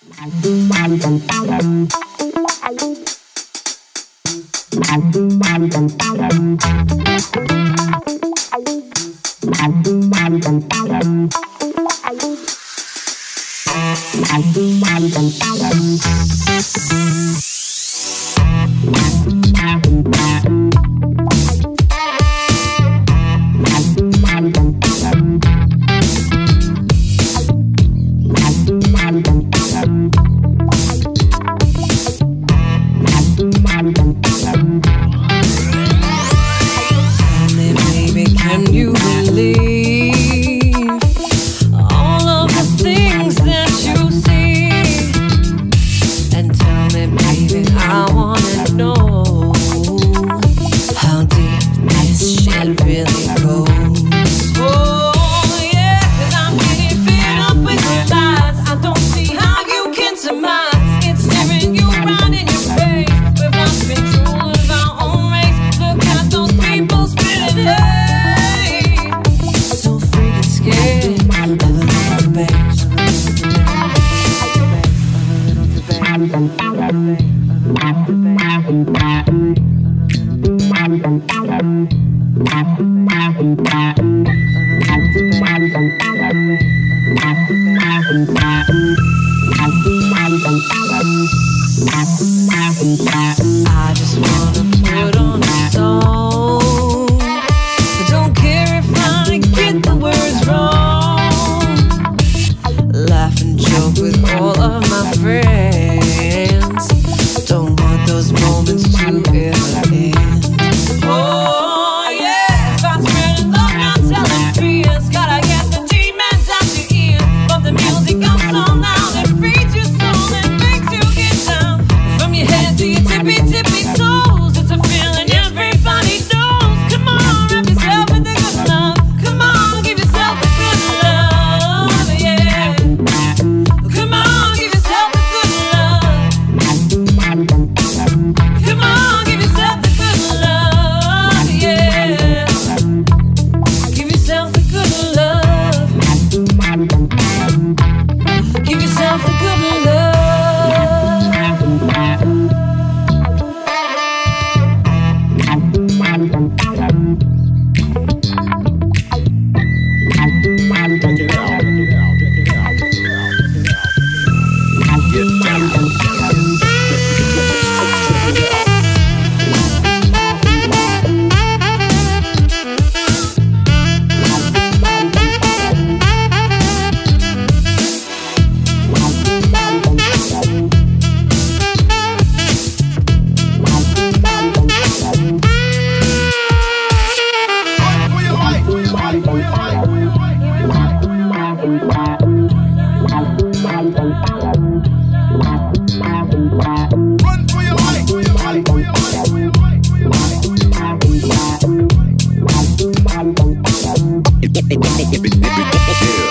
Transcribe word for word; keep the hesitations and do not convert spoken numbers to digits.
I just wanna put on a song. I don't care if I get the words wrong. Laugh and joke with all of my friends. Don't want those moments to ever end. Oh yeah, if I spread love, not telling fears. Gotta get the demons out your ears. But the music comes on loud and frees your soul and makes you get down. From your head to your tippy tippy toes, it's a feeling everybody knows. Come on, wrap yourself in the good love. Come on, give yourself a good love, yeah. Come on, give yourself a good love. Come on, give yourself a good love, yeah. Give yourself a good love. Give yourself a good love. Yeah.